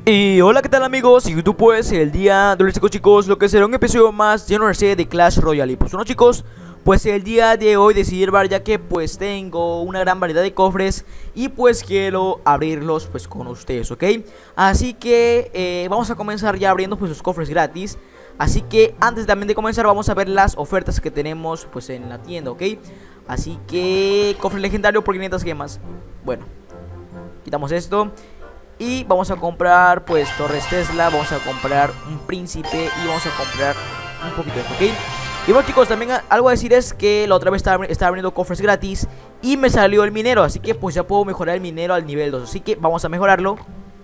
Y hola, ¿qué tal amigos? Y YouTube, pues el día de hoy, chicos, lo que será un episodio más de una serie de Clash Royale. Y pues bueno, chicos, pues el día de hoy decidí grabar ya que pues tengo una gran variedad de cofres y pues quiero abrirlos pues con ustedes, ¿ok? Así que vamos a comenzar ya abriendo pues los cofres gratis. Así que antes también de comenzar vamos a ver las ofertas que tenemos pues en la tienda, ¿ok? Así que cofre legendario por 500 gemas. Bueno, quitamos esto. Y vamos a comprar pues torres Tesla, vamos a comprar un príncipe y vamos a comprar un poquito de esto, ¿ok? Y bueno, chicos, también algo a decir es que la otra vez estaba abriendo cofres gratis y me salió el minero, así que pues ya puedo mejorar el minero al nivel 2. Así que vamos a mejorarlo.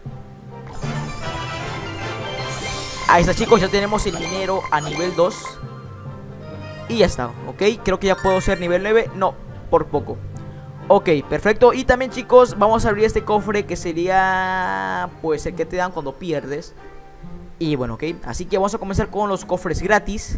Ahí está, chicos, ya tenemos el minero a nivel 2. Y ya está, ¿ok? Creo que ya puedo ser nivel 9, no, por poco. Ok, perfecto. Y también, chicos, vamos a abrir este cofre que sería pues el que te dan cuando pierdes. Y bueno, ok, así que vamos a comenzar con los cofres gratis.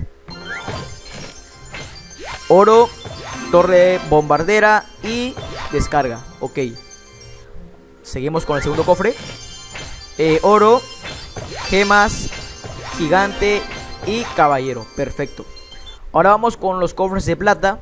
Oro, torre bombardera y descarga. Ok, seguimos con el segundo cofre. Oro, gemas, gigante y caballero. Perfecto. Ahora vamos con los cofres de plata.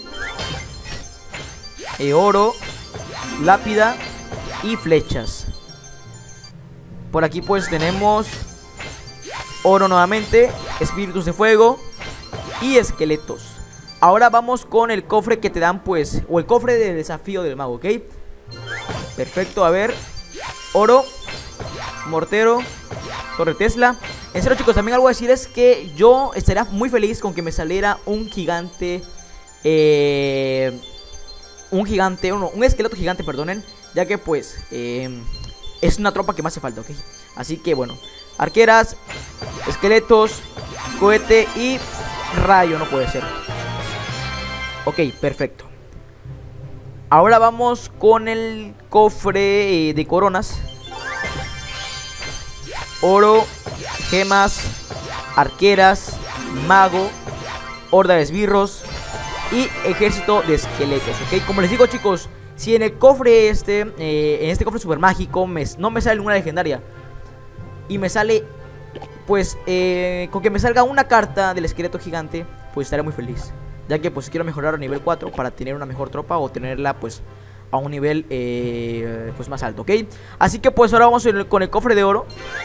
Oro, lápida y flechas. Por aquí pues tenemos oro nuevamente, espíritus de fuego y esqueletos. Ahora vamos con el cofre que te dan pues, o el cofre de desafío del mago, ¿ok? Perfecto, a ver. Oro, mortero, torre Tesla. En serio, chicos, también algo a decir es que yo estaría muy feliz con que me saliera un gigante un esqueleto gigante, perdonen, ya que pues es una tropa que me hace falta, ¿ok? Así que bueno, arqueras, esqueletos, cohete y rayo, no puede ser. Ok, perfecto. Ahora vamos con el cofre de coronas. Oro, gemas, arqueras, mago, horda de esbirros y ejército de esqueletos, ¿ok? Como les digo, chicos, si en el cofre en este cofre super mágico no me sale ninguna legendaria y me sale, pues, con que me salga una carta del esqueleto gigante, pues estaré muy feliz, ya que pues quiero mejorar a nivel 4 para tener una mejor tropa o tenerla pues a un nivel pues más alto, ¿ok? Así que pues ahora vamos con el cofre de oro.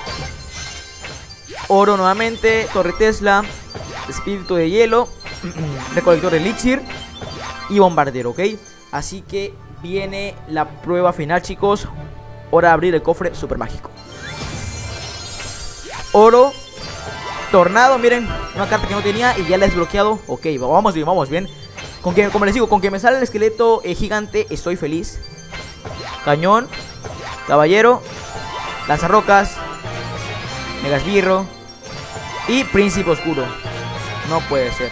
Oro nuevamente, torre Tesla, espíritu de hielo, recolector de elixir y bombardero, ¿ok? Así que viene la prueba final, chicos. Hora de abrir el cofre super mágico. Oro, tornado, miren, una carta que no tenía y ya la he desbloqueado. Ok, vamos bien, vamos bien. Como les digo, con que me sale el esqueleto gigante estoy feliz. Cañón, caballero, lanzarrocas, megasbirro y príncipe oscuro. No puede ser.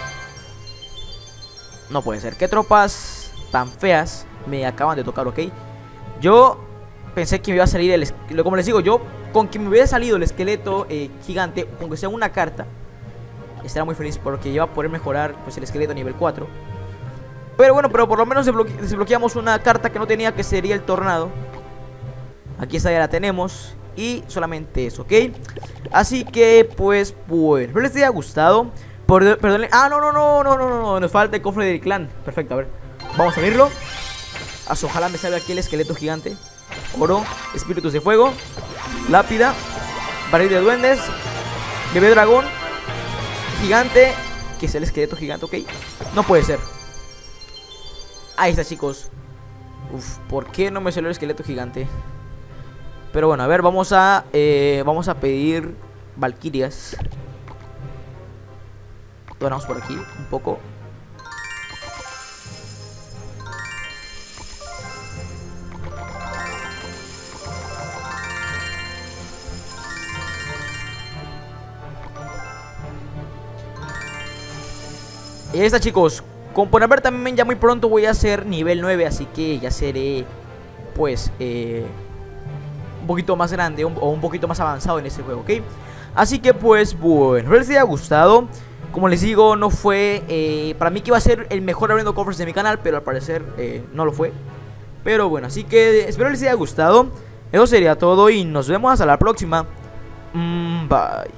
No puede ser. ¿Qué tropas tan feas me acaban de tocar, ok? Yo pensé que me iba a salir como les digo, yo con que me hubiera salido el esqueleto gigante, aunque sea una carta, estaría muy feliz porque iba a poder mejorar pues el esqueleto a nivel 4. Pero bueno, pero por lo menos desbloqueamos una carta que no tenía, que sería el tornado. Aquí esta ya la tenemos. Y solamente eso, ¿ok? Así que pues bueno, espero les haya gustado. Perdón. Ah, no, nos falta el cofre del clan. Perfecto, a ver, vamos a abrirlo. Ojalá me salga aquí el esqueleto gigante. Oro, espíritus de fuego, lápida, barril de duendes, bebé dragón, gigante, que es el esqueleto gigante, ok. No puede ser. Ahí está, chicos. Uf, ¿por qué no me salió el esqueleto gigante? Pero bueno, a ver, vamos a pedir valquirias. Vamos por aquí un poco. Y ahí está, chicos. Como pueden ver, también ya muy pronto voy a ser nivel 9. Así que ya seré pues un poquito más grande o un poquito más avanzado en este juego, ¿ok? Así que pues bueno, espero les haya gustado. Como les digo, no fue para mí que iba a ser el mejor abriendo cofres de mi canal, pero al parecer no lo fue. Pero bueno, así que espero les haya gustado. Eso sería todo y nos vemos hasta la próxima. Bye.